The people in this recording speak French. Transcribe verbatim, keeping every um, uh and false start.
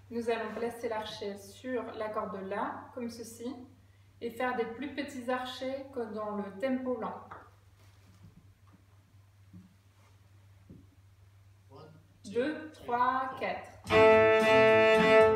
nous allons placer l'archet sur la corde La, comme ceci, et faire des plus petits archets que dans le tempo lent. deux, trois, quatre.